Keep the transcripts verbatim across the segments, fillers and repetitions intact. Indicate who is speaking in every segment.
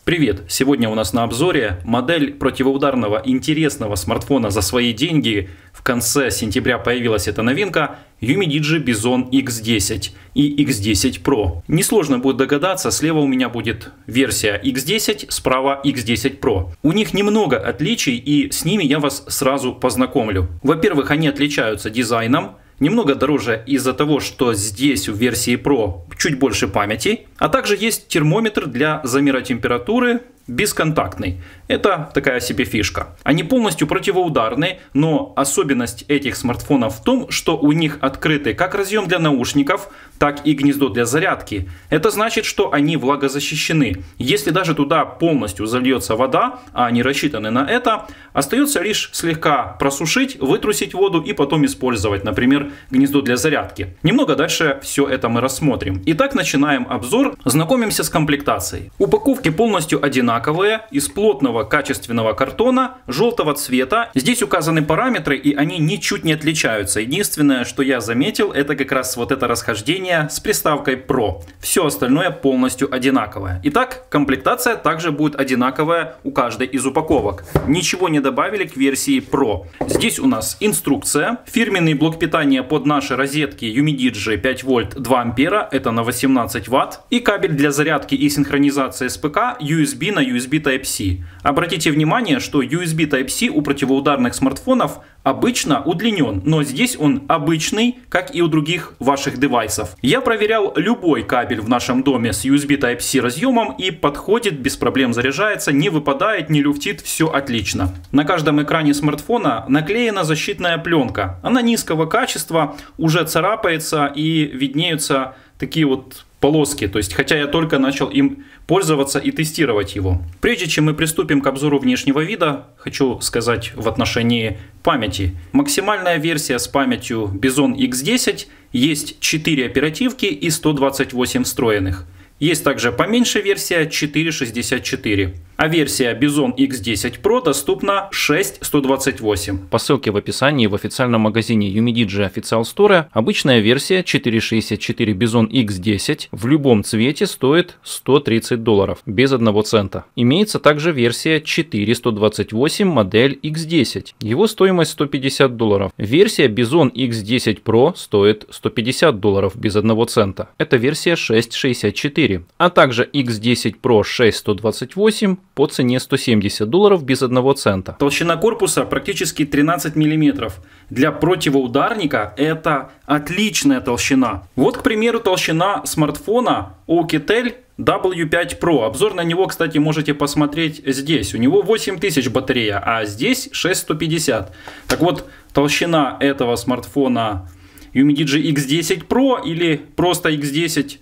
Speaker 1: Привет! Сегодня у нас на обзоре модель противоударного интересного смартфона за свои деньги. В конце сентября появилась эта новинка Umidigi Bison икс десять и икс десять Pro. Несложно будет догадаться, слева у меня будет версия икс десять, справа икс десять Pro. У них немного отличий, и с ними я вас сразу познакомлю. Во-первых, они отличаются дизайном. Немного дороже из-за того, что здесь в версии Pro чуть больше памяти, а также есть термометр для замера температуры бесконтактный. Это такая себе фишка. Они полностью противоударные, но особенность этих смартфонов в том, что у них открытый как разъем для наушников, так и гнездо для зарядки. Это значит, что они влагозащищены. Если даже туда полностью зальется вода, а они рассчитаны на это, остается лишь слегка просушить, вытрусить воду и потом использовать, например, гнездо для зарядки. Немного дальше все это мы рассмотрим. Итак, начинаем обзор. Знакомимся с комплектацией. Упаковки полностью одинаковые, из плотного качественного картона, желтого цвета. Здесь указаны параметры, и они ничуть не отличаются. Единственное, что я заметил, это как раз вот это расхождение с приставкой Pro. Все остальное полностью одинаковое. Итак, комплектация также будет одинаковая у каждой из упаковок. Ничего не добавили к версии Pro. Здесь у нас инструкция, фирменный блок питания под наши розетки Umidigi пять вольт два ампера, это на восемнадцать ватт, и кабель для зарядки и синхронизации с ПК ю эс би на ю эс би Type-C. Обратите внимание, что ю эс би Type-C у противоударных смартфонов обычно удлинен, но здесь он обычный, как и у других ваших девайсов. Я проверял любой кабель в нашем доме с ю эс би Type-C разъемом и подходит, без проблем заряжается, не выпадает, не люфтит, все отлично. На каждом экране смартфона наклеена защитная пленка. Она низкого качества, уже царапается и виднеются такие вот полоски, то есть, хотя я только начал им пользоваться и тестировать его. Прежде чем мы приступим к обзору внешнего вида, хочу сказать в отношении памяти. Максимальная версия с памятью Bison икс десять, есть четыре оперативки и сто двадцать восемь встроенных. Есть также поменьше версия четыреста шестьдесят четыре. А версия Bison икс десять Pro доступна шесть сто двадцать восемь.
Speaker 2: По ссылке в описании в официальном магазине Umidigi Official Store обычная версия четыреста шестьдесят четыре Bison икс десять в любом цвете стоит сто тридцать долларов, без одного цента. Имеется также версия четыреста двадцать восемь модель икс десять. Его стоимость сто пятьдесят долларов. Версия Bison икс десять Pro стоит сто пятьдесят долларов, без одного цента. Это версия шесть шестьдесят четыре. А также икс десять Pro шесть сто двадцать восемь по цене сто семьдесят долларов, без одного цента.
Speaker 1: Толщина корпуса практически тринадцать миллиметров. Для противоударника это отличная толщина. Вот, к примеру, толщина смартфона Oukitel дабл ю пять Pro. Обзор на него, кстати, можете посмотреть здесь. У него восемь тысяч батарея, а здесь шесть тысяч сто пятьдесят. Так вот, толщина этого смартфона Umidigi икс десять Pro или просто икс десять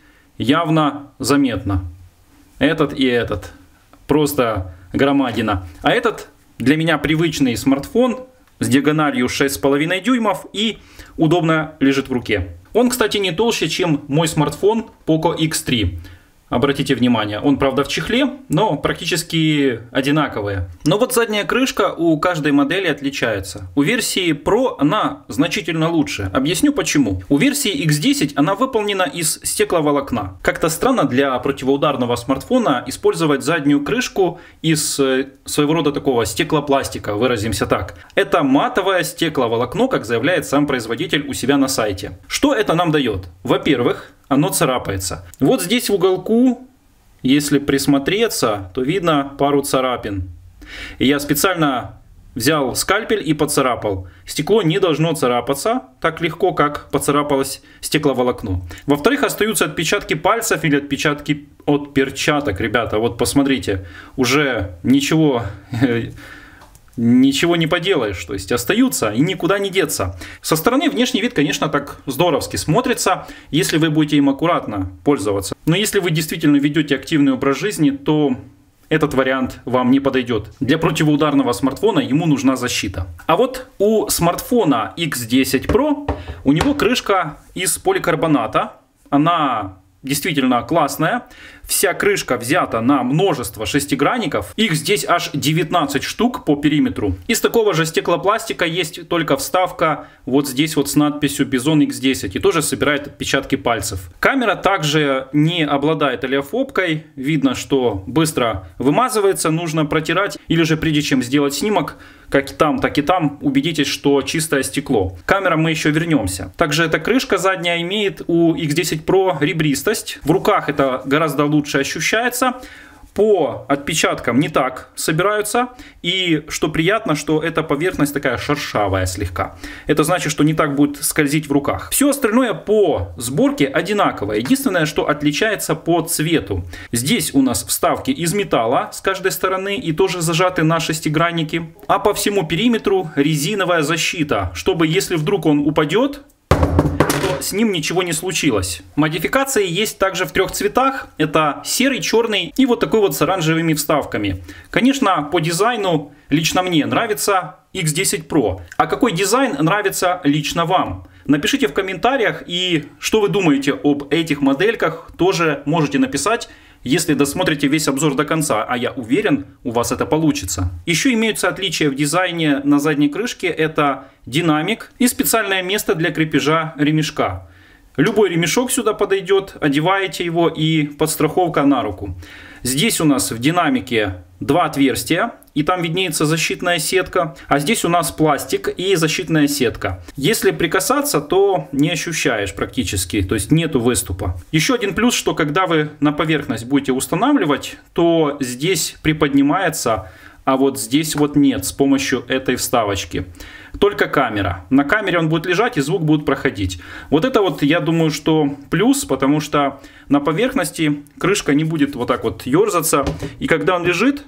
Speaker 1: явно заметна. Этот и этот. Просто громадина. А этот для меня привычный смартфон с диагональю шесть с половиной дюймов и удобно лежит в руке. Он, кстати, не толще, чем мой смартфон Poco икс три. Обратите внимание, он, правда, в чехле, но практически одинаковые. Но вот задняя крышка у каждой модели отличается. У версии Pro она значительно лучше. Объясню почему. У версии икс десять она выполнена из стекловолокна. Как-то странно для противоударного смартфона использовать заднюю крышку из своего рода такого стеклопластика, выразимся так. Это матовое стекловолокно, как заявляет сам производитель у себя на сайте. Что это нам дает? Во-первых, оно царапается. Вот здесь в уголку, если присмотреться, то видно пару царапин. И я специально взял скальпель и поцарапал. Стекло не должно царапаться так легко, как поцарапалось стекловолокно. Во-вторых, остаются отпечатки пальцев или отпечатки от перчаток. Ребята, вот посмотрите, уже ничего... Ничего не поделаешь, то есть остаются и никуда не деться. Со стороны внешний вид, конечно, так здоровски смотрится, если вы будете им аккуратно пользоваться. Но если вы действительно ведете активный образ жизни, то этот вариант вам не подойдет. Для противоударного смартфона ему нужна защита. А вот у смартфона икс десять Pro у него крышка из поликарбоната. Она действительно классная. Вся крышка взята на множество шестигранников. Их здесь аж девятнадцать штук по периметру. Из такого же стеклопластика есть только вставка вот здесь вот с надписью Bison икс десять. И тоже собирает отпечатки пальцев. Камера также не обладает олеофобкой. Видно, что быстро вымазывается. Нужно протирать. Или же прежде чем сделать снимок, как и там, так и там, убедитесь, что чистое стекло. К камерам мы еще вернемся. Также эта крышка задняя имеет у икс десять про ребристость. В руках это гораздо лучше ощущается. По отпечаткам не так собираются. И что приятно, что эта поверхность такая шершавая слегка. Это значит, что не так будет скользить в руках. Все остальное по сборке одинаковое. Единственное, что отличается по цвету. Здесь у нас вставки из металла с каждой стороны и тоже зажаты на шестигранники. А по всему периметру резиновая защита, чтобы если вдруг он упадет, с ним ничего не случилось. Модификации есть также в трех цветах. Это серый, черный и вот такой вот с оранжевыми вставками. Конечно, по дизайну лично мне нравится икс десять про. А какой дизайн нравится лично вам? Напишите в комментариях, и что вы думаете об этих модельках, тоже можете написать, если досмотрите весь обзор до конца, а я уверен, у вас это получится. Еще имеются отличия в дизайне на задней крышке. Это динамик и специальное место для крепежа ремешка. Любой ремешок сюда подойдет, одеваете его и подстраховка на руку. Здесь у нас в динамике два отверстия, и там виднеется защитная сетка. А здесь у нас пластик и защитная сетка. Если прикасаться, то не ощущаешь практически, то есть нету выступа. Еще один плюс, что когда вы на поверхность будете устанавливать, то здесь приподнимается, а вот здесь вот нет, с помощью этой вставочки. Только камера. На камере он будет лежать и звук будет проходить. Вот это вот, я думаю, что плюс, потому что на поверхности крышка не будет вот так вот ерзаться. И когда он лежит,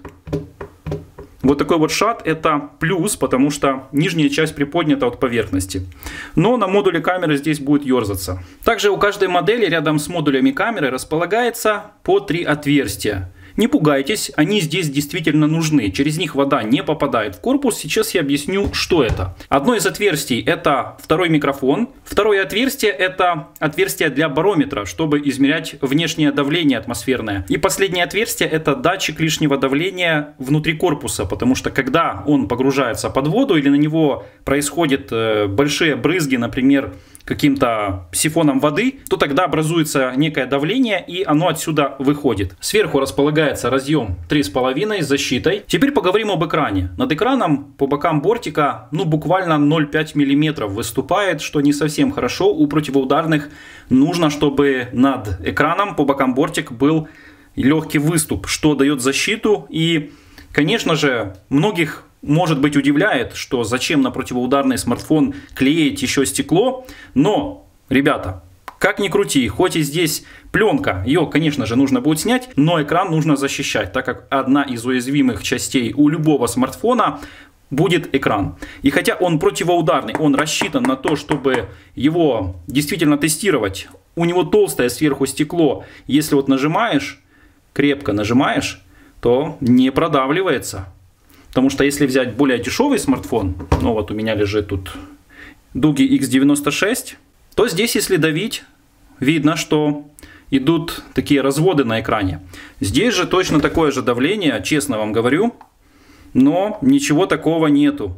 Speaker 1: вот такой вот шат, это плюс, потому что нижняя часть приподнята от поверхности. Но на модуле камеры здесь будет ерзаться. Также у каждой модели рядом с модулями камеры располагается по три отверстия. Не пугайтесь, они здесь действительно нужны. Через них вода не попадает в корпус. Сейчас я объясню, что это. Одно из отверстий – это второй микрофон. Второе отверстие – это отверстие для барометра, чтобы измерять внешнее давление атмосферное. И последнее отверстие – это датчик лишнего давления внутри корпуса. Потому что когда он погружается под воду или на него происходят большие брызги, например, каким-то сифоном воды, то тогда образуется некое давление, и оно отсюда выходит. Сверху располагается разъем три и пять с защитой. Теперь поговорим об экране. Над экраном по бокам бортика ну буквально ноль целых пять миллиметров выступает, что не совсем хорошо. У противоударных нужно, чтобы над экраном по бокам бортик был легкий выступ, что дает защиту. И, конечно же, многих может быть удивляет, что зачем на противоударный смартфон клеить еще стекло. Но, ребята, как ни крути, хоть и здесь пленка, ее, конечно же, нужно будет снять, но экран нужно защищать, так как одна из уязвимых частей у любого смартфона будет экран. И хотя он противоударный, он рассчитан на то, чтобы его действительно тестировать, у него толстое сверху стекло, если вот нажимаешь, крепко нажимаешь, то не продавливается. Потому что если взять более дешевый смартфон, ну вот у меня лежит тут Дуги икс девяносто шесть, то здесь, если давить, видно, что идут такие разводы на экране. Здесь же точно такое же давление, честно вам говорю, но ничего такого нету.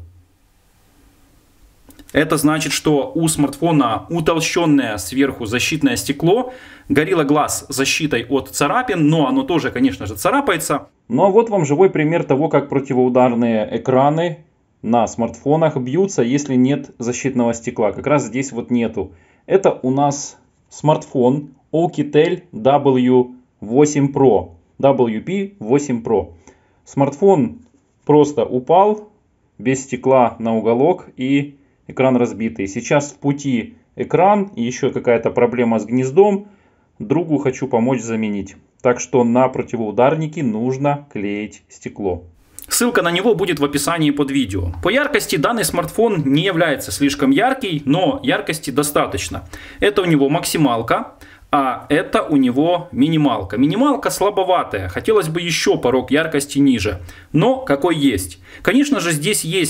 Speaker 1: Это значит, что у смартфона утолщенное сверху защитное стекло, Gorilla Glass защитой от царапин, но оно тоже, конечно же, царапается. Ну а вот вам живой пример того, как противоударные экраны на смартфонах бьются, если нет защитного стекла. Как раз здесь вот нету. Это у нас смартфон Oukitel дабл ю восемь про, дабл ю пи восемь про. Смартфон просто упал без стекла на уголок и экран разбитый. Сейчас в пути экран и еще какая-то проблема с гнездом. Другу хочу помочь заменить. Так что на противоударники нужно клеить стекло. Ссылка на него будет в описании под видео. По яркости данный смартфон не является слишком яркий, но яркости достаточно. Это у него максималка, а это у него минималка. Минималка слабоватая, хотелось бы еще порог яркости ниже, но какой есть. Конечно же, здесь есть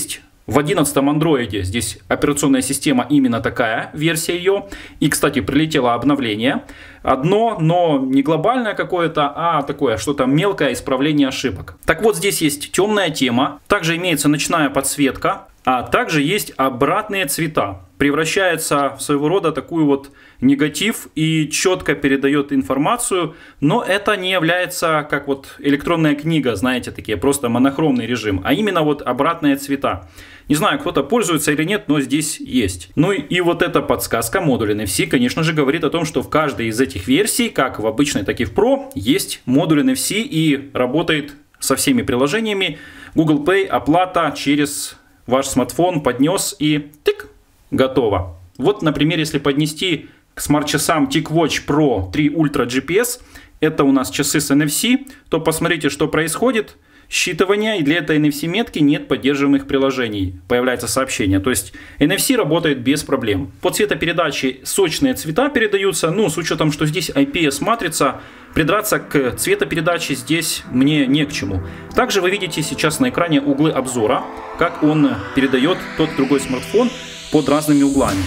Speaker 1: В одиннадцатом андроиде здесь операционная система именно такая, версия ее. И, кстати, прилетело обновление. Одно, но не глобальное какое-то, а такое что-то мелкое исправление ошибок. Так вот, здесь есть темная тема. Также имеется ночная подсветка. А также есть обратные цвета. Превращается в своего рода такую вот негатив и четко передает информацию, но это не является как вот электронная книга, знаете, такие просто монохромный режим, а именно вот обратные цвета. Не знаю, кто-то пользуется или нет, но здесь есть. Ну и, и вот эта подсказка модуля эн эф си, конечно же, говорит о том, что в каждой из этих версий, как в обычной, так и в Pro, есть модуль эн эф си и работает со всеми приложениями. Google Pay, оплата через ваш смартфон поднес и тык, готово. Вот, например, если поднести к смарт-часам TicWatch Pro три Ultra джи пи эс, это у нас часы с эн эф си, то посмотрите, что происходит. Считывание, и для этой эн эф си метки нет поддерживаемых приложений. Появляется сообщение. То есть эн эф си работает без проблем. По цветопередаче сочные цвета передаются. Ну, с учетом, что здесь ай пи эс матрица, придраться к цветопередаче здесь мне не к чему. Также вы видите сейчас на экране углы обзора, как он передает тот другой смартфон под разными углами.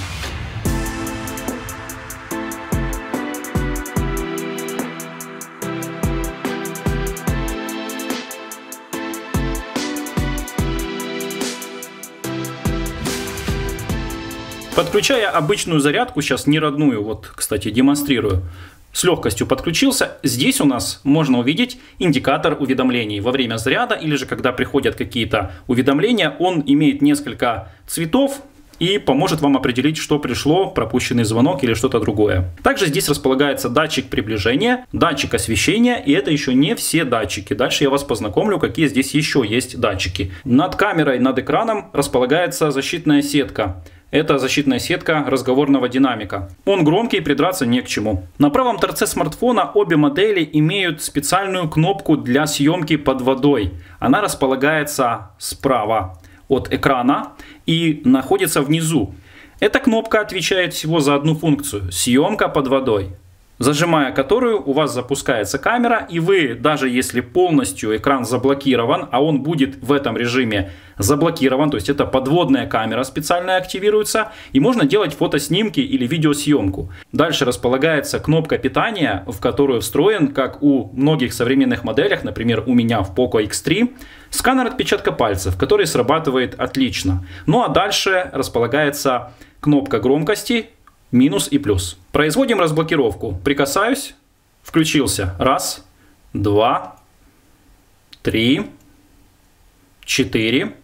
Speaker 1: Подключая обычную зарядку, сейчас не родную, вот, кстати, демонстрирую, с легкостью подключился. Здесь у нас можно увидеть индикатор уведомлений во время заряда или же когда приходят какие-то уведомления. Он имеет несколько цветов и поможет вам определить, что пришло, пропущенный звонок или что-то другое. Также здесь располагается датчик приближения, датчик освещения, и это еще не все датчики. Дальше я вас познакомлю, какие здесь еще есть датчики. Над камерой, над экраном располагается защитная сетка. Это защитная сетка разговорного динамика. Он громкий, придраться не к чему. На правом торце смартфона обе модели имеют специальную кнопку для съемки под водой. Она располагается справа от экрана и находится внизу. Эта кнопка отвечает всего за одну функцию – съемка под водой, зажимая которую у вас запускается камера, и вы, даже если полностью экран заблокирован, а он будет в этом режиме заблокирован, то есть это подводная камера специально активируется, и можно делать фотоснимки или видеосъемку. Дальше располагается кнопка питания, в которую встроен, как у многих современных моделях, например, у меня в Poco икс три, сканер отпечатка пальцев, который срабатывает отлично. Ну а дальше располагается кнопка громкости, минус и плюс. Производим разблокировку. Прикасаюсь, включился. Раз, два, три, четыре,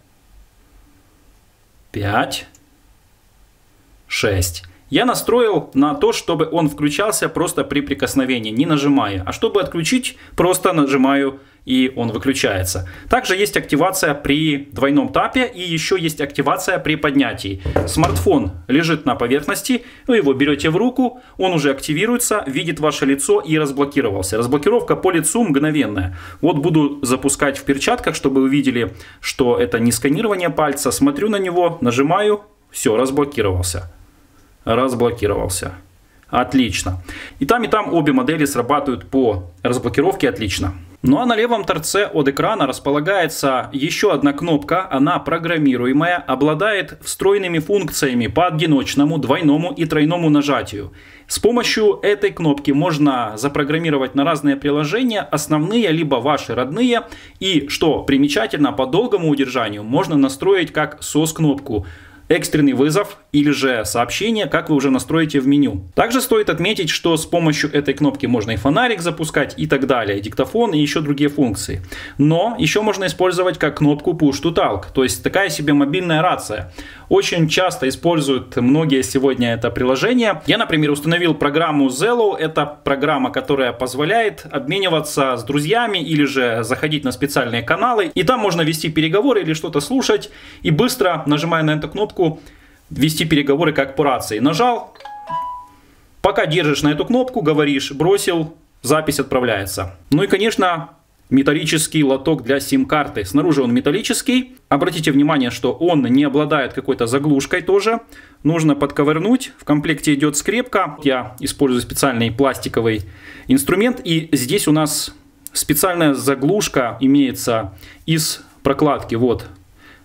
Speaker 1: пять, шесть. Я настроил на то, чтобы он включался просто при прикосновении, не нажимая. А чтобы отключить, просто нажимаю, и он выключается. Также есть активация при двойном тапе, и еще есть активация при поднятии. Смартфон лежит на поверхности, вы его берете в руку, он уже активируется, видит ваше лицо и разблокировался. Разблокировка по лицу мгновенная. Вот буду запускать в перчатках, чтобы вы видели, что это не сканирование пальца. Смотрю на него, нажимаю, все, разблокировался. Разблокировался. Отлично. И там, и там обе модели срабатывают по разблокировке отлично. Ну а на левом торце от экрана располагается еще одна кнопка, она программируемая, обладает встроенными функциями по одиночному, двойному и тройному нажатию. С помощью этой кнопки можно запрограммировать на разные приложения, основные либо ваши родные, и, что примечательно, по долгому удержанию можно настроить как сос-кнопку. Экстренный вызов или же сообщение, как вы уже настроите в меню. Также стоит отметить, что с помощью этой кнопки можно и фонарик запускать и так далее, диктофон и еще другие функции. Но еще можно использовать как кнопку Push to Talk, то есть такая себе мобильная рация. Очень часто используют многие сегодня это приложение. Я, например, установил программу Zello. Это программа, которая позволяет обмениваться с друзьями или же заходить на специальные каналы. И там можно вести переговоры или что-то слушать. И быстро, нажимая на эту кнопку, вести переговоры как по рации. Нажал, пока держишь на эту кнопку, говоришь, бросил, запись отправляется. Ну и, конечно, металлический лоток для сим-карты. Снаружи он металлический. Обратите внимание, что он не обладает какой-то заглушкой тоже. Нужно подковырнуть. В комплекте идет скрепка. Я использую специальный пластиковый инструмент. И здесь у нас специальная заглушка имеется из прокладки. Вот.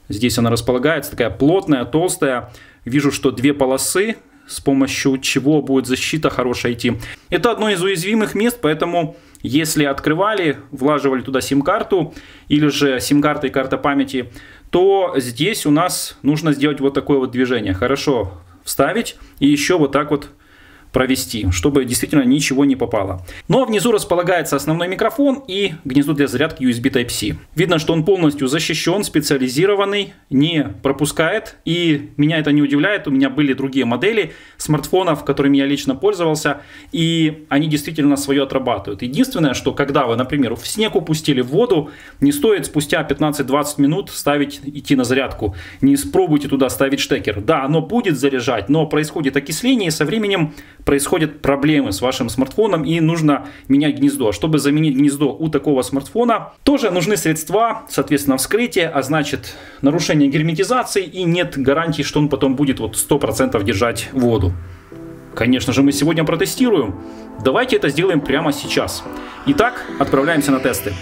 Speaker 1: Здесь она располагается, такая плотная, толстая. Вижу, что две полосы, с помощью чего будет защита хорошая идти. Это одно из уязвимых мест, поэтому если открывали, влаживали туда сим-карту или же сим-карта и карта памяти, то здесь у нас нужно сделать вот такое вот движение. Хорошо вставить и еще вот так вот провести, чтобы действительно ничего не попало. Но внизу располагается основной микрофон и гнездо для зарядки ю эс би тайп си. Видно, что он полностью защищен, специализированный, не пропускает. И меня это не удивляет. У меня были другие модели смартфонов, которыми я лично пользовался, и они действительно свое отрабатывают. Единственное, что когда вы, например, в снег упустили в воду, не стоит спустя пятнадцать-двадцать минут ставить, идти на зарядку. Не пробуйте туда ставить штекер. Да, оно будет заряжать, но происходит окисление, и со временем происходят проблемы с вашим смартфоном, и нужно менять гнездо. Чтобы заменить гнездо у такого смартфона, тоже нужны средства, соответственно, вскрытие, а значит нарушение герметизации, и нет гарантии, что он потом будет вот сто процентов держать воду. Конечно же, мы сегодня протестируем. Давайте это сделаем прямо сейчас. Итак, отправляемся на тесты.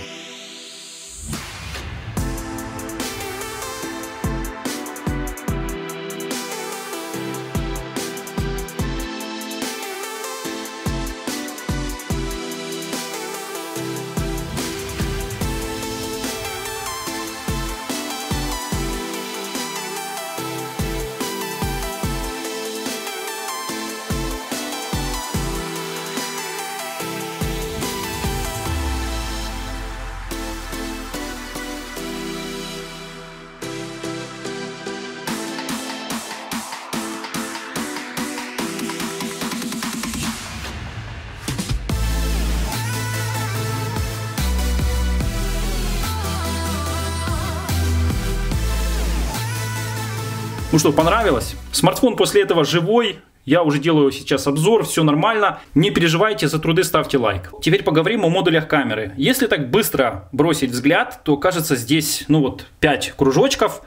Speaker 1: Ну что, понравилось? Смартфон после этого живой. Я уже делаю сейчас обзор, все нормально. Не переживайте, за труды ставьте лайк. Теперь поговорим о модулях камеры. Если так быстро бросить взгляд, то кажется здесь, ну вот, пять кружочков.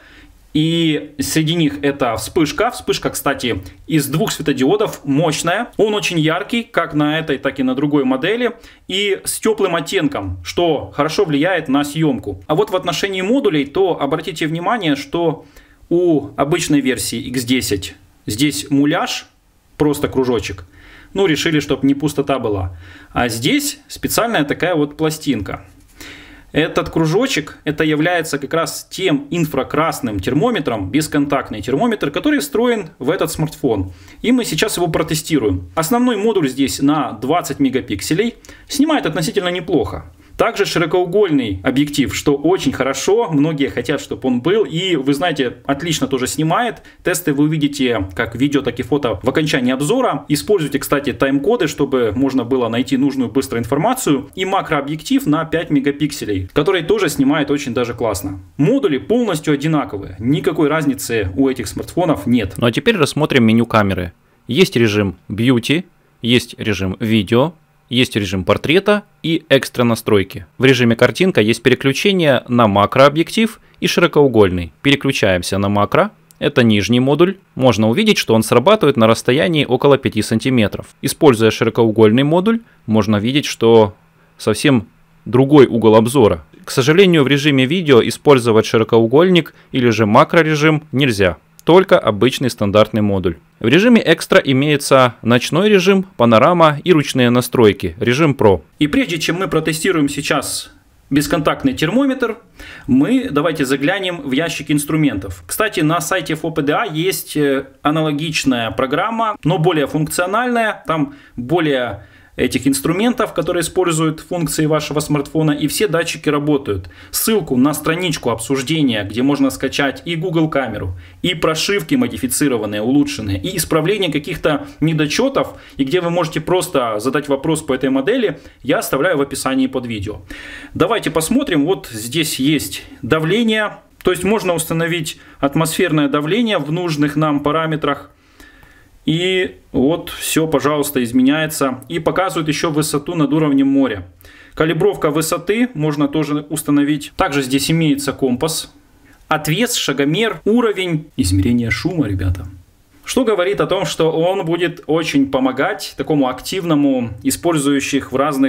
Speaker 1: И среди них это вспышка. Вспышка, кстати, из двух светодиодов, мощная. Он очень яркий, как на этой, так и на другой модели. И с теплым оттенком, что хорошо влияет на съемку. А вот в отношении модулей, то обратите внимание, что у обычной версии икс десять здесь муляж, просто кружочек. Ну, решили, чтобы не пустота была. А здесь специальная такая вот пластинка. Этот кружочек, это является как раз тем инфракрасным термометром, бесконтактный термометр, который встроен в этот смартфон. И мы сейчас его протестируем. Основной модуль здесь на двадцать мегапикселей. Снимает относительно неплохо. Также широкоугольный объектив, что очень хорошо, многие хотят, чтобы он был, и вы знаете, отлично тоже снимает. Тесты вы увидите как видео, так и фото в окончании обзора. Используйте, кстати, тайм-коды, чтобы можно было найти нужную быстро информацию. И макрообъектив на пять мегапикселей, который тоже снимает очень даже классно. Модули полностью одинаковые, никакой разницы у этих смартфонов нет.
Speaker 2: Ну а теперь рассмотрим меню камеры. Есть режим Beauty, есть режим Видео, есть режим портрета и экстра настройки. В режиме картинка есть переключение на макрообъектив и широкоугольный. Переключаемся на макро. Это нижний модуль. Можно увидеть, что он срабатывает на расстоянии около пяти сантиметров. Используя широкоугольный модуль, можно видеть, что совсем другой угол обзора. К сожалению, в режиме видео использовать широкоугольник или же макрорежим нельзя. Только обычный стандартный модуль. В режиме экстра имеется ночной режим, панорама и ручные настройки, режим Pro.
Speaker 1: И прежде чем мы протестируем сейчас бесконтактный термометр, мы давайте заглянем в ящик инструментов. Кстати, на сайте эф о пэ дэ а есть аналогичная программа, но более функциональная, там более этих инструментов, которые используют функции вашего смартфона, и все датчики работают. Ссылку на страничку обсуждения, где можно скачать и Google камеру, и прошивки модифицированные, улучшенные, и исправление каких-то недочетов, и где вы можете просто задать вопрос по этой модели, я оставляю в описании под видео. Давайте посмотрим. Вот здесь есть давление, то есть можно установить атмосферное давление в нужных нам параметрах. И вот все, пожалуйста, изменяется. И показывает еще высоту над уровнем моря. Калибровка высоты можно тоже установить. Также здесь имеется компас, отвес, шагомер, уровень, измерение шума, ребята. Что говорит о том, что он будет очень помогать такому активному, использующих в разных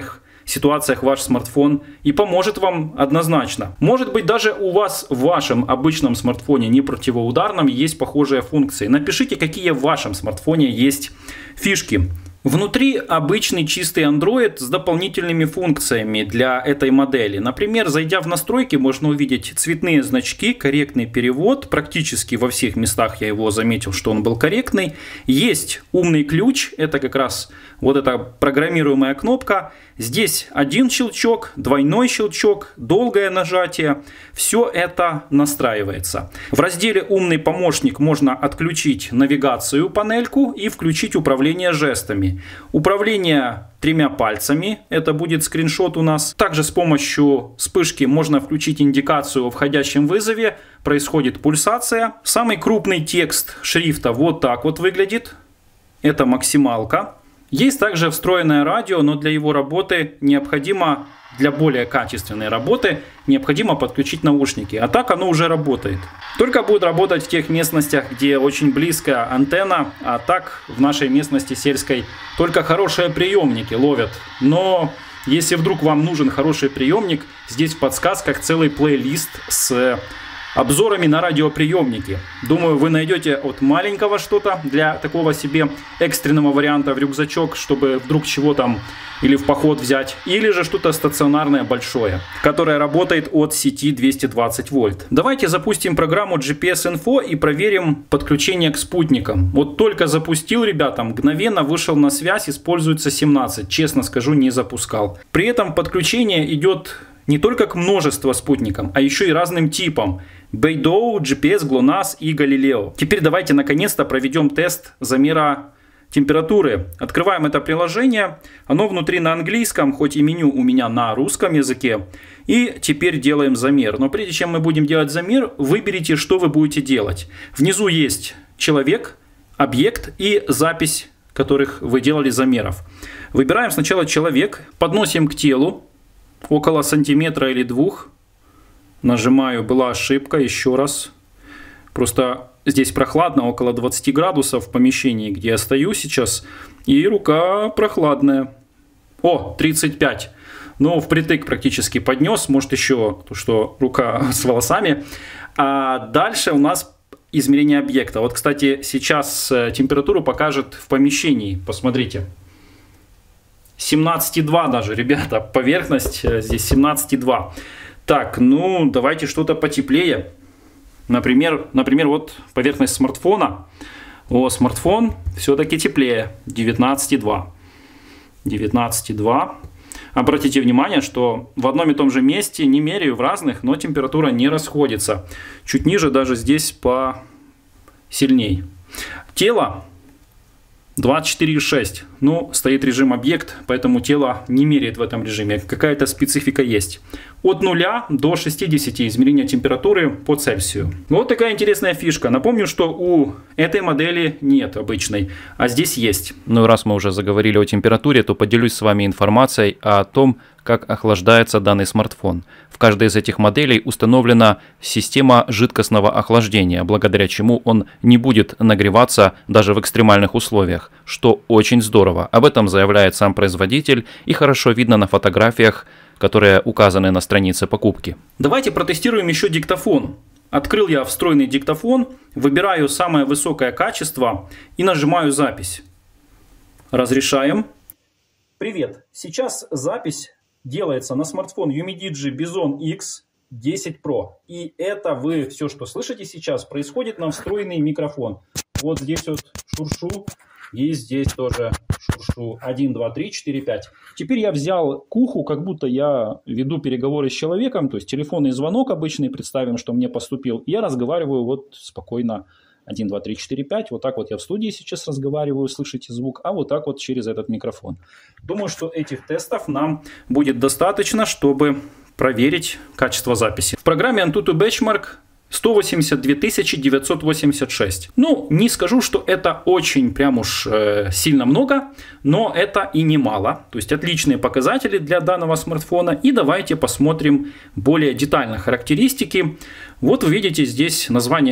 Speaker 1: ситуациях ваш смартфон и поможет вам однозначно. Может быть, даже у вас в вашем обычном смартфоне, не противоударном, есть похожие функции. Напишите, какие в вашем смартфоне есть фишки. Внутри обычный чистый Android с дополнительными функциями для этой модели. Например, зайдя в настройки, можно увидеть цветные значки, корректный перевод. Практически во всех местах я его заметил, что он был корректный. Есть умный ключ, это как раз вот эта программируемая кнопка. Здесь один щелчок, двойной щелчок, долгое нажатие. Все это настраивается. В разделе «Умный помощник» можно отключить навигацию, панельку, и включить управление жестами. Управление тремя пальцами, это будет скриншот у нас. Также с помощью вспышки можно включить индикацию о входящем вызове. Происходит пульсация. Самый крупный текст шрифта вот так вот выглядит. Это максималка. Есть также встроенное радио, но для его работы необходимо, для более качественной работы, необходимо подключить наушники. А так оно уже работает. Только будет работать в тех местностях, где очень близкая антенна, а так в нашей местности сельской только хорошие приемники ловят. Но если вдруг вам нужен хороший приемник, здесь в подсказках целый плейлист с обзорами на радиоприемники. Думаю, вы найдете от маленького что-то для такого себе экстренного варианта в рюкзачок, чтобы вдруг чего там или в поход взять, или же что-то стационарное большое, которое работает от сети двести двадцать вольт. Давайте запустим программу джи пи эс инфо и проверим подключение к спутникам. Вот только запустил, ребята, мгновенно вышел на связь, используется семнадцать. Честно скажу, не запускал. При этом подключение идет не только к множеству спутникам, а еще и разным типам. Beidou, джи пи эс, глонасс и Галилео. Теперь давайте наконец-то проведем тест замера температуры. Открываем это приложение. Оно внутри на английском, хоть и меню у меня на русском языке. И теперь делаем замер. Но прежде чем мы будем делать замер, выберите, что вы будете делать. Внизу есть человек, объект и запись, которых вы делали замеров. Выбираем сначала человек, подносим к телу около сантиметра или двух. Нажимаю, была ошибка, еще раз. Просто здесь прохладно, около двадцати градусов в помещении, где я стою сейчас. И рука прохладная. О, тридцать пять. Ну, впритык практически поднес. Может еще, то, что рука с волосами. А дальше у нас измерение объекта. Вот, кстати, сейчас температуру покажет в помещении. Посмотрите. семнадцать и два даже, ребята. Поверхность здесь семнадцать и два. Так, ну, давайте что-то потеплее. Например, например, вот поверхность смартфона. О, смартфон все-таки теплее. девятнадцать и два. девятнадцать и два. Обратите внимание, что в одном и том же месте, не меряю в разных, но температура не расходится. Чуть ниже даже здесь посильней. Тело двадцать четыре и шесть. Ну, стоит режим объект, поэтому тело не меряет в этом режиме. Какая-то специфика есть. От нуля до шестидесяти измерения температуры по Цельсию. Вот такая интересная фишка. Напомню, что у этой модели нет обычной, а здесь есть.
Speaker 2: Ну и раз мы уже заговорили о температуре, то поделюсь с вами информацией о том, как охлаждается данный смартфон. В каждой из этих моделей установлена система жидкостного охлаждения, благодаря чему он не будет нагреваться даже в экстремальных условиях, что очень здорово. Об этом заявляет сам производитель и хорошо видно на фотографиях, которые указаны на странице покупки.
Speaker 1: Давайте протестируем еще диктофон. Открыл я встроенный диктофон, выбираю самое высокое качество и нажимаю запись. Разрешаем. Привет, сейчас запись делается на смартфон Юмидиджи Bison икс десять про. И это вы, все, что слышите сейчас, происходит на встроенный микрофон. Вот здесь вот шуршу, и здесь тоже шуршу. один, два, три, четыре, пять. Теперь я взял к уху, как будто я веду переговоры с человеком, то есть телефонный звонок обычный, представим, что мне поступил. И я разговариваю вот спокойно. один, два, три, четыре, пять. Вот так вот я в студии сейчас разговариваю, слышите звук, а вот так вот через этот микрофон. Думаю, что этих тестов нам будет достаточно, чтобы проверить качество записи. В программе AnTuTu Benchmark сто восемьдесят две тысячи девятьсот восемьдесят шесть. Ну, не скажу, что это очень прям уж э, сильно много, но это и немало. То есть отличные показатели для данного смартфона. И давайте посмотрим более детально характеристики. Вот вы видите здесь название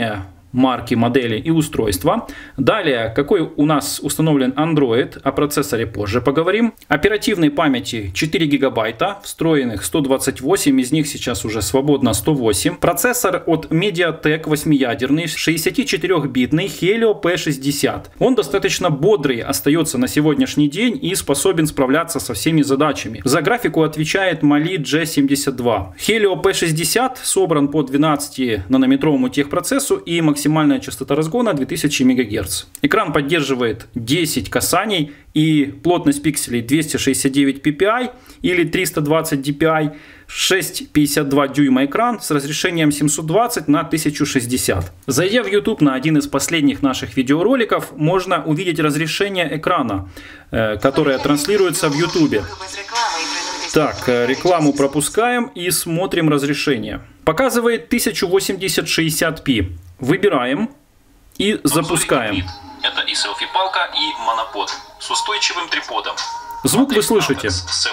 Speaker 1: марки, модели и устройства. Далее, какой у нас установлен Android, о процессоре позже поговорим. Оперативной памяти четыре гигабайта, встроенных сто двадцать восемь, из них сейчас уже свободно сто восемь. Процессор от MediaTek восьмиядерный, шестидесятичетырёхбитный Helio пи шестьдесят. Он достаточно бодрый остается на сегодняшний день и способен справляться со всеми задачами. За графику отвечает Mali джи семьдесят два. Helio пи шестьдесят собран по двенадцатинанометровому техпроцессу и максимальная частота разгона две тысячи мегагерц. Экран поддерживает десять касаний и плотность пикселей двести шестьдесят девять пи пи ай или триста двадцать ди пи ай, шесть целых пятьдесят два десятых дюйма экран с разрешением семьсот двадцать на тысячу шестьдесят. Зайдя в YouTube на один из последних наших видеороликов, можно увидеть разрешение экрана, которое транслируется в YouTube. Так, рекламу пропускаем и смотрим разрешение. Показывает тысяча восемьдесят шестьдесят пи. Выбираем и запускаем.
Speaker 2: Это и селфи-палка, и монопод с устойчивым триподом.
Speaker 1: Звук вы слышите.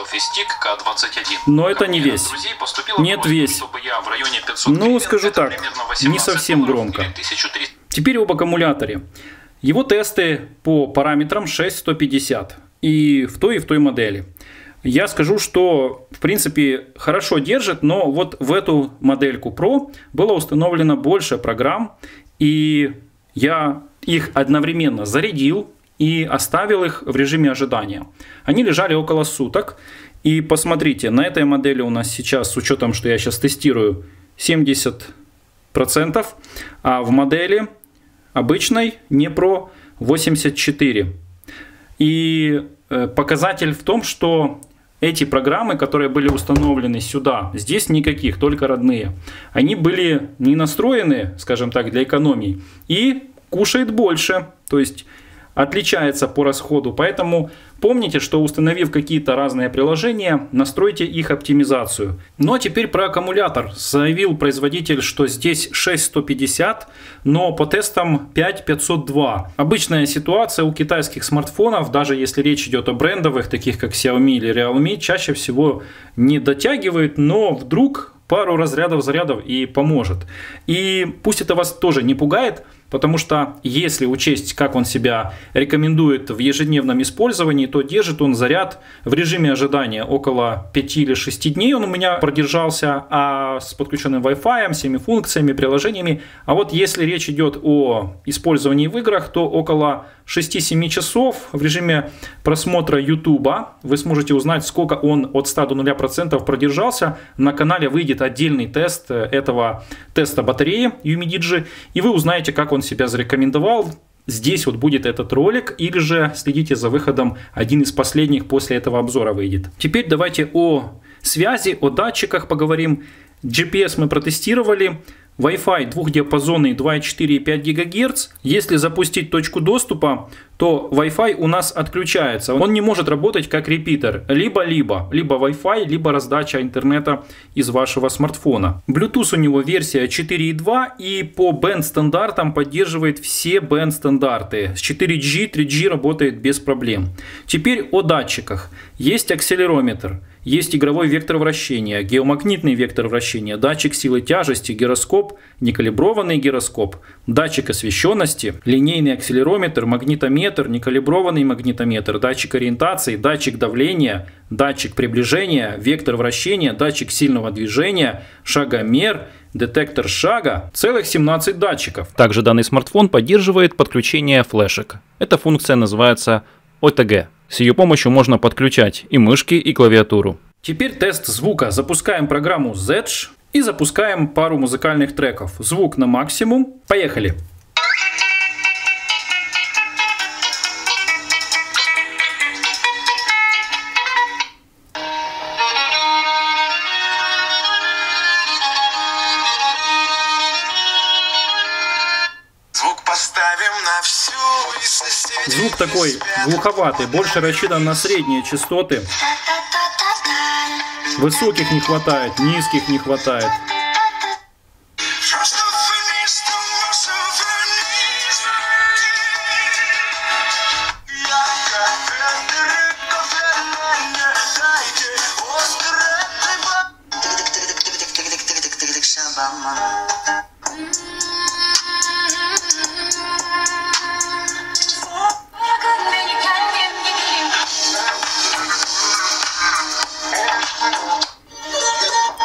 Speaker 1: Но это не весь. Нет, весь. Ну, скажу так, не совсем громко. Теперь об аккумуляторе. Его тесты по параметрам шесть сто пятьдесят. И в той, и в той модели. Я скажу, что в принципе хорошо держит, но вот в эту модельку Pro было установлено больше программ. И я их одновременно зарядил и оставил их в режиме ожидания. Они лежали около суток. И посмотрите, на этой модели у нас сейчас, с учетом, что я сейчас тестирую, семьдесят процентов, а в модели обычной, не Pro, восемьдесят четыре процента. И показатель в том, что эти программы, которые были установлены сюда, здесь никаких, только родные, они были не настроены, скажем так, для экономии и кушает больше, то есть отличается по расходу. Поэтому помните, что установив какие-то разные приложения, настройте их оптимизацию. Ну а теперь про аккумулятор. Заявил производитель, что здесь шесть сто пятьдесят, но по тестам пять пятьсот два. Обычная ситуация у китайских смартфонов, даже если речь идет о брендовых, таких как Xiaomi или Realme, чаще всего не дотягивает, но вдруг пару разрядов зарядов и поможет. И пусть это вас тоже не пугает, потому что если учесть, как он себя рекомендует в ежедневном использовании, то держит он заряд в режиме ожидания около пяти или шести дней он у меня продержался, а с подключенным Wi-Fi, всеми функциями, приложениями. А вот если речь идет о использовании в играх, то около шести-семи часов в режиме просмотра YouTube вы сможете узнать, сколько он от ста до нуля процентов продержался. На канале выйдет отдельный тест этого теста батареи Юмидиджи, и вы узнаете, как он себя зарекомендовал. Здесь вот будет этот ролик, или же следите за выходом, один из последних после этого обзора выйдет. Теперь давайте о связи, о датчиках поговорим. джи пи эс мы протестировали. Wi-Fi двухдиапазонный два и четыре и пять гигагерц. Если запустить точку доступа, то Wi-Fi у нас отключается. Он не может работать как репитер. Либо-либо. Либо Wi-Fi, либо раздача интернета из вашего смартфона. Bluetooth у него версия четыре и два и по бенд стандартам поддерживает все бенд стандарты. С четыре джи, три джи работает без проблем. Теперь о датчиках. Есть акселерометр. Есть игровой вектор вращения, геомагнитный вектор вращения, датчик силы тяжести, гироскоп, некалиброванный гироскоп, датчик освещенности, линейный акселерометр, магнитометр, некалиброванный магнитометр, датчик ориентации, датчик давления, датчик приближения, вектор вращения, датчик сильного движения, шагомер, детектор шага, целых семнадцать датчиков.
Speaker 2: Также данный смартфон поддерживает подключение флешек. Эта функция называется о тэ гэ. С ее помощью можно подключать и мышки, и клавиатуру.
Speaker 1: Теперь тест звука. Запускаем программу Zedge и запускаем пару музыкальных треков. Звук на максимум. Поехали! Звук такой глуховатый, больше рассчитан на средние частоты. Высоких не хватает, низких не хватает.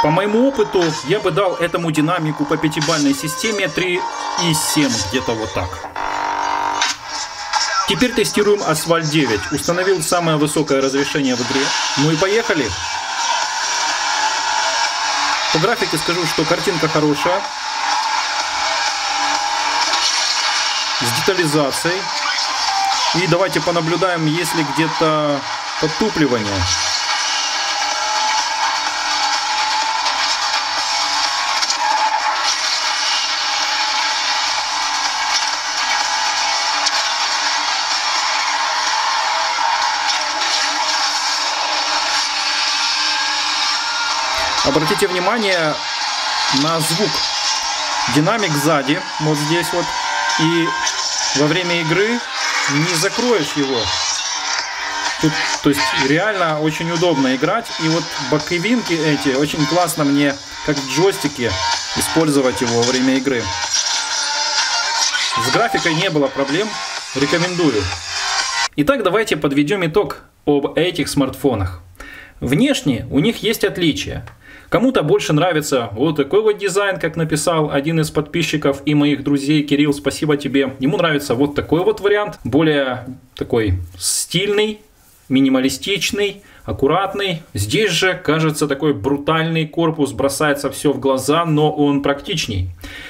Speaker 1: По моему опыту, я бы дал этому динамику по пятибалльной системе три и семь, где-то вот так. Теперь тестируем Asphalt девять. Установил самое высокое разрешение в игре. Ну и поехали. По графике скажу, что картинка хорошая. С детализацией. И давайте понаблюдаем, есть ли где-то подтупливание. Обратите внимание на звук. Динамик сзади, вот здесь вот. И во время игры не закроешь его. Тут, то есть реально очень удобно играть. И вот боковинки эти очень классно мне, как в джойстике, использовать его во время игры. С графикой не было проблем. Рекомендую. Итак, давайте подведем итог об этих смартфонах. Внешне у них есть отличия. Кому-то больше нравится вот такой вот дизайн, как написал один из подписчиков и моих друзей. Кирилл, спасибо тебе. Ему нравится вот такой вот вариант. Более такой стильный, минималистичный, аккуратный. Здесь же, кажется, такой брутальный корпус, бросается все в глаза, но он практичней.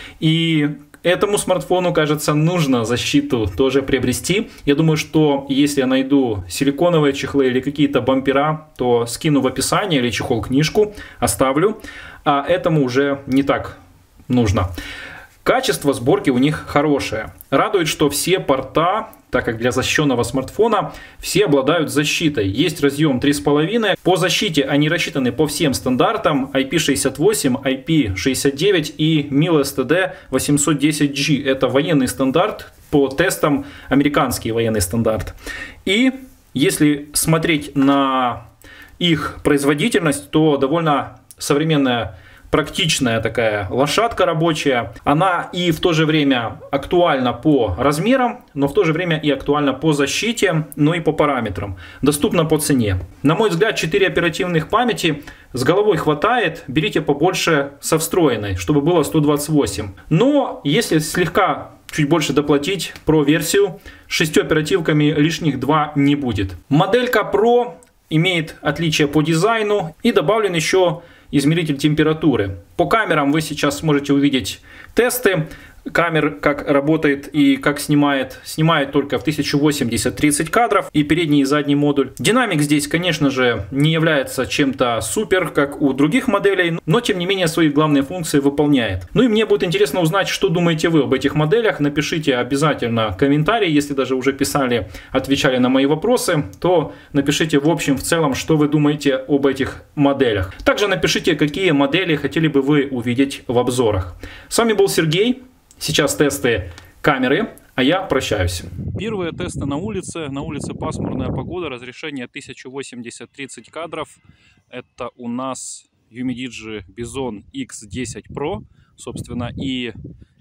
Speaker 1: И этому смартфону, кажется, нужно защиту тоже приобрести. Я думаю, что если я найду силиконовые чехлы или какие-то бампера, то скину в описании или чехол-книжку, оставлю. А этому уже не так нужно. Качество сборки у них хорошее. Радует, что все порта, так как для защищенного смартфона, все обладают защитой. Есть разъем три и пять. По защите они рассчитаны по всем стандартам ай пи шестьдесят восемь, ай пи шестьдесят девять и мил эс ти ди восемьсот десять джи. Это военный стандарт, по тестам американский военный стандарт. И если смотреть на их производительность, то довольно современная, практичная такая лошадка рабочая. Она и в то же время актуальна по размерам, но в то же время и актуальна по защите, но и по параметрам. Доступна по цене. На мой взгляд, четыре оперативных памяти с головой хватает. Берите побольше со встроенной, чтобы было сто двадцать восемь. Но если слегка чуть больше доплатить, про версию, с шестью оперативками лишних два не будет. Моделька Pro имеет отличия по дизайну и добавлен еще измеритель температуры. По камерам вы сейчас сможете увидеть тесты камер, как работает и как снимает. Снимает только в тысяча восемьдесят тридцать кадров и передний и задний модуль. Динамик здесь, конечно же, не является чем-то супер, как у других моделей, но тем не менее свои главные функции выполняет. Ну и мне будет интересно узнать, что думаете вы об этих моделях. Напишите обязательно комментарий, если даже уже писали, отвечали на мои вопросы, то напишите в общем, в целом, что вы думаете об этих моделях. Также напишите, какие модели хотели бы вы увидеть в обзорах. С вами был Сергей. Сейчас тесты камеры, а я прощаюсь. Первые тесты на улице. На улице пасмурная погода, разрешение тысяча восемьдесят тридцать кадров. Это у нас Юмидиджи Bison икс десять про. Собственно, и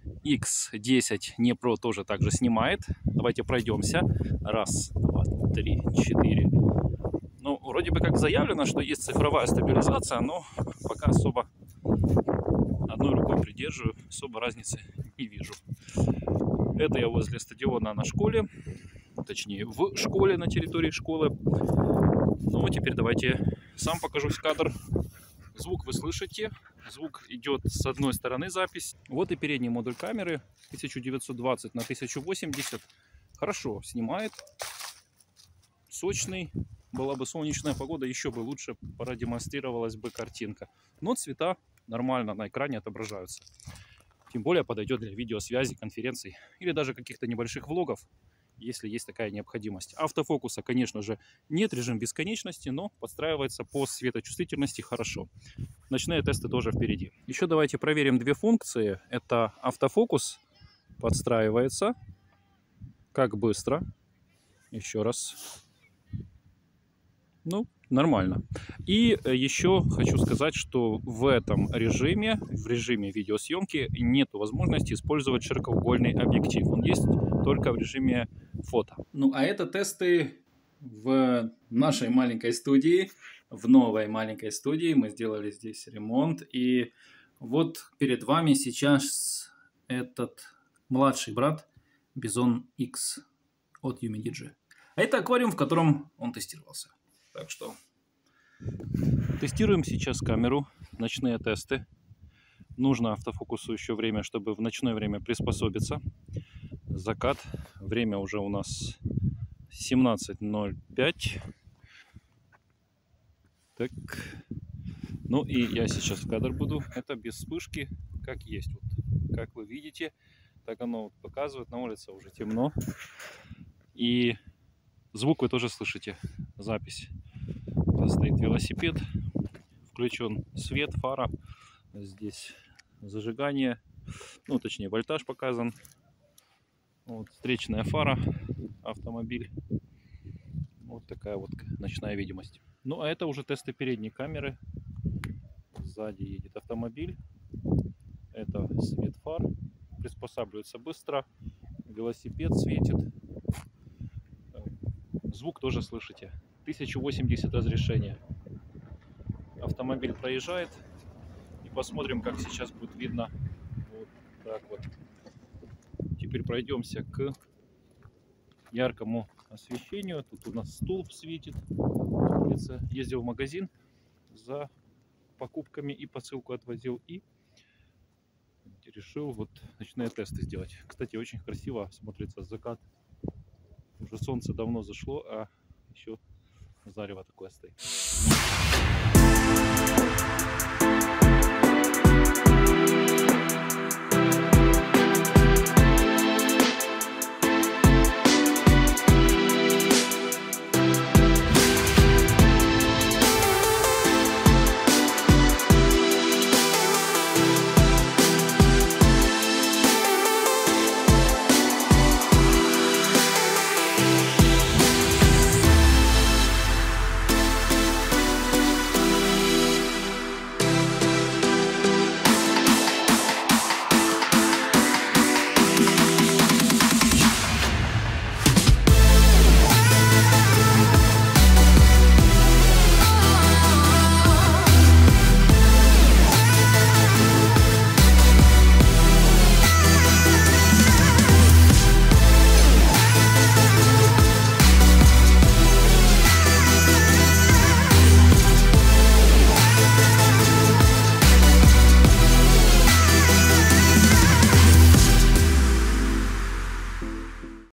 Speaker 1: икс десять не про тоже также снимает. Давайте пройдемся. Раз, два, три, четыре. Ну, вроде бы как заявлено, что есть цифровая стабилизация, но пока особо одной рукой придерживаю, особо разницы не вижу. Это я возле стадиона на школе, точнее в школе, на территории школы. Ну, теперь давайте сам покажусь в кадр. Звук вы слышите, звук идет с одной стороны запись. Вот и передний модуль камеры тысяча девятьсот двадцать на тысячу восемьдесят. Хорошо снимает, сочный. Была бы солнечная погода, еще бы лучше продемонстрировалась бы картинка. Но цвета нормально на экране отображаются. Тем более подойдет для видеосвязи, конференций или даже каких-то небольших влогов, если есть такая необходимость. Автофокуса, конечно же, нет, режим бесконечности, но подстраивается по светочувствительности хорошо. Ночные тесты тоже впереди. Еще давайте проверим две функции. Это автофокус подстраивается. Как быстро. Еще раз. Ну, нормально. И еще хочу сказать, что в этом режиме, в режиме видеосъемки, нет возможности использовать широкоугольный объектив. Он есть только в режиме фото. Ну, а это тесты в нашей маленькой студии. в новой маленькой студии. Мы сделали здесь ремонт. И вот перед вами сейчас этот младший брат Bison X от Юмидиджи. А это аквариум, в котором он тестировался. Так что тестируем сейчас камеру, ночные тесты. Нужно автофокусу еще время, чтобы в ночное время приспособиться. Закат. Время уже у нас семнадцать ноль пять. Так. Ну и я сейчас в кадр буду. Это без вспышки, как есть. Вот, как вы видите, так оно вот показывает. На улице уже темно. И звук вы тоже слышите. Запись. Стоит велосипед. Включен свет, фара. Здесь зажигание. Ну, точнее, вольтаж показан. Вот, встречная фара. Автомобиль. Вот такая вот ночная видимость. Ну, а это уже тесты передней камеры. Сзади едет автомобиль. Это свет фар. Приспосабливается быстро. Велосипед светит. Звук тоже слышите. тысяча восемьдесят разрешения. Автомобиль проезжает. И посмотрим, как сейчас будет видно. Вот так вот. Теперь пройдемся к яркому освещению. Тут у нас столб светит на улице. Ездил в магазин за покупками и посылку отвозил. И решил вот ночные тесты сделать. Кстати, очень красиво смотрится закат. Уже солнце давно зашло, а еще зарево такое стоит.